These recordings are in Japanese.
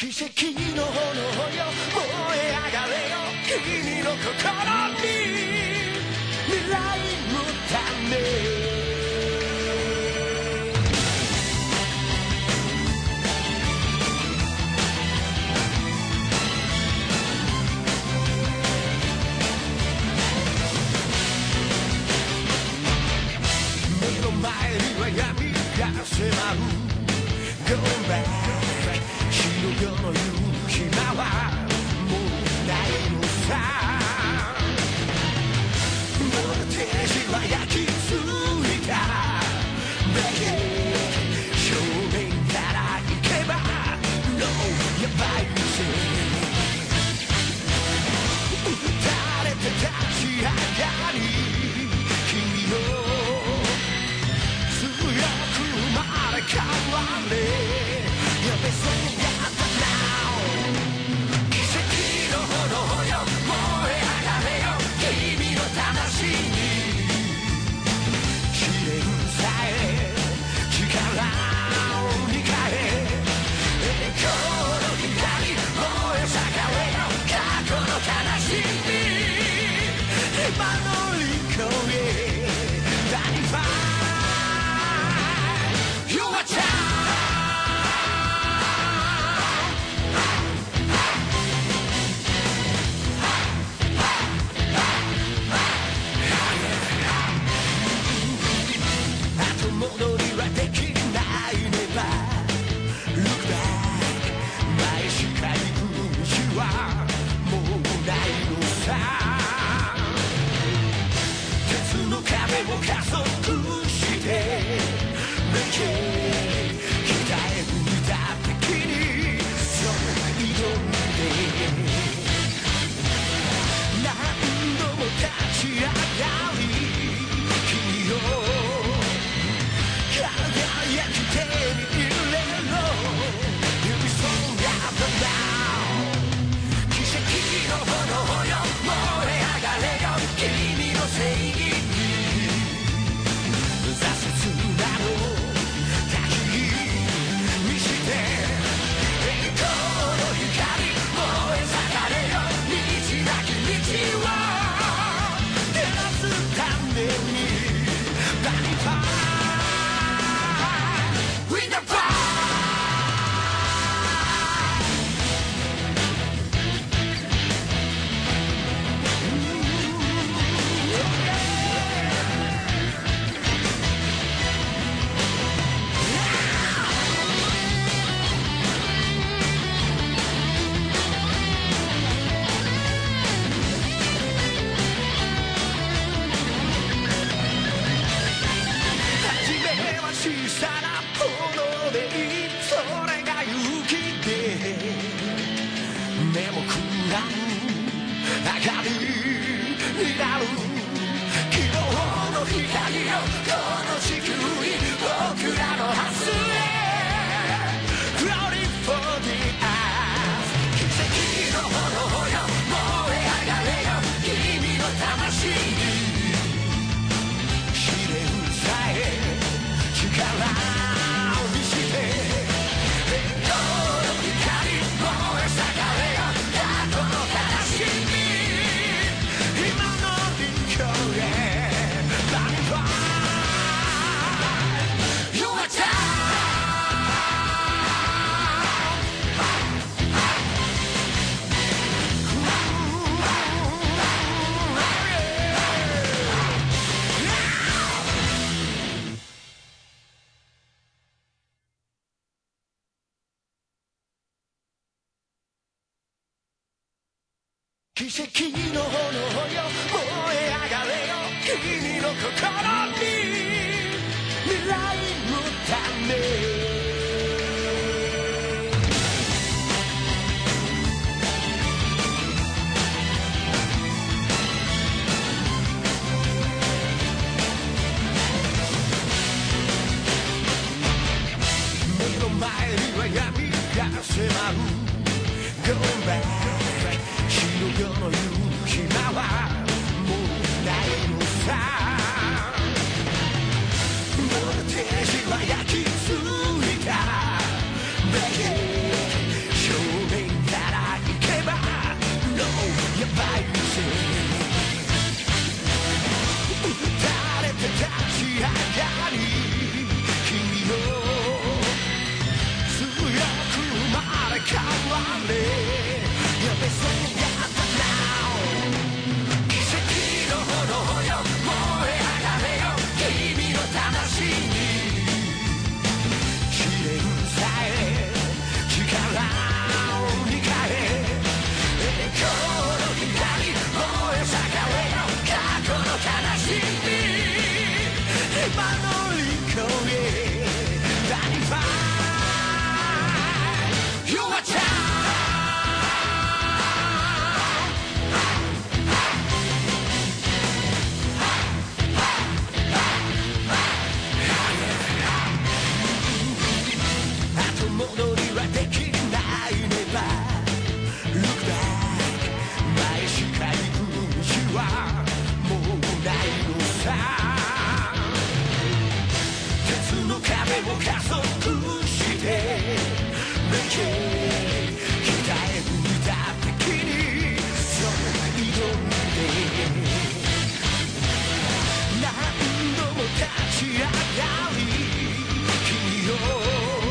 奇跡の炎よ燃え上がれよ君の心に未来のため目の前には闇が迫る Go back 白夜の夕日はもうないのさボルテージは焼き付いた正面から行けば No やばいぜ誰で立ち上がり君の強く生まれ変われ奇跡の炎よ燃え上がれよ君の心に未来のため目の前には闇が迫る Go back 白夜の夕日はもうないのさボルテージは焼き付いた正魂に試練さえ力を見かえ栄光の光燃え盛れよ過去の悲しみ今の離婚へ何ファイ You are child戻りはできないねば Look back 前しか行く道はもうないのさ鉄の壁を加速して向け北へ向いた敵にそう挑んで何度も立ち上がり君を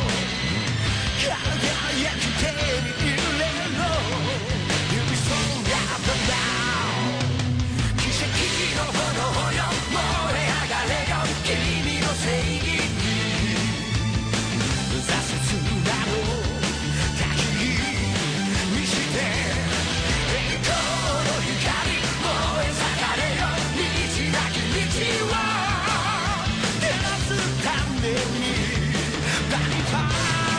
輝き手に入れろ指そんがったな奇跡の炎よ燃え上がれよ君の正義に挫折など滝にして栄光の光燃え盛れよ道なき道を照らすために何か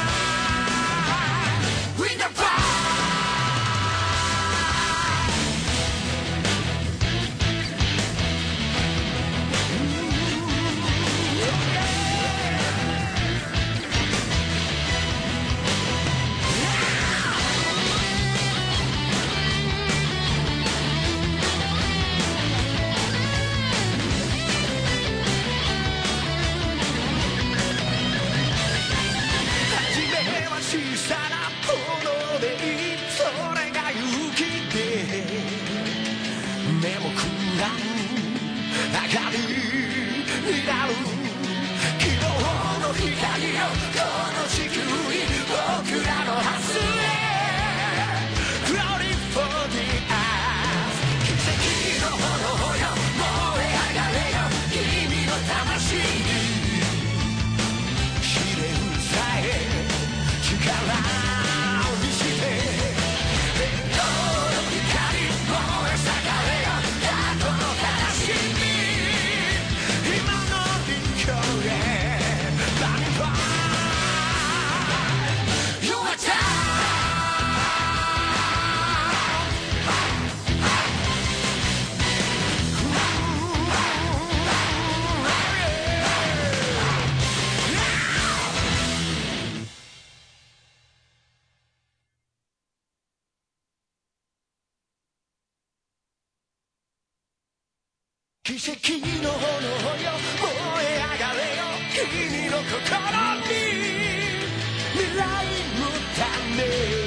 奇跡の炎よ燃え上がれよ君の心に未来のため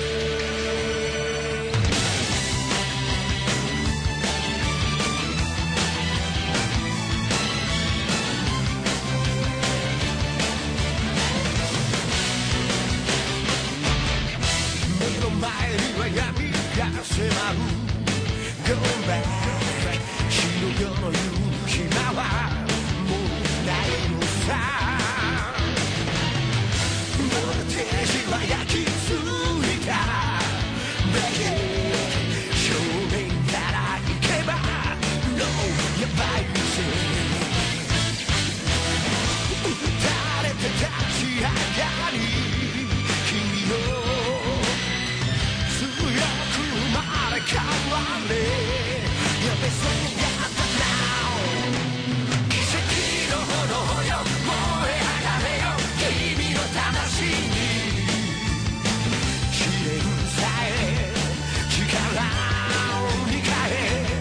目の前には闇が迫る Go back 白夜の夕日はもうないのさボルテージは焼き付いただけ正面から行けば No やばいぜ打たれて立ち上がり君の強く生まれ変われやべそう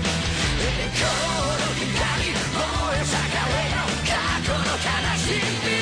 悲しみ